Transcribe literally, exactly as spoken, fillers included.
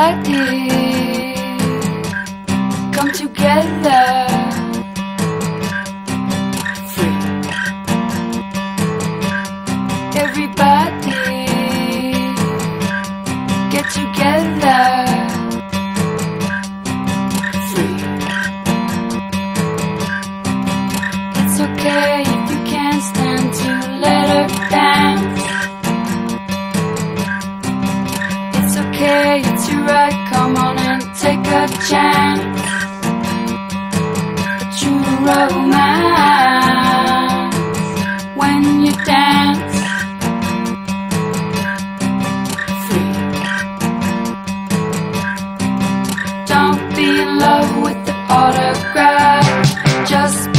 Everybody come together. Free. Everybody get together. Free. It's okay if you can't stand to let her dance. It's okay, it's your right, come on and take a chance. A true romance when you dance. Free. Don't be in love with the autograph, just